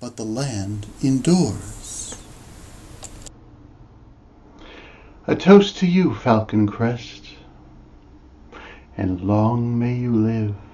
but the land endures. A toast to you, Falcon Crest, and long may you live.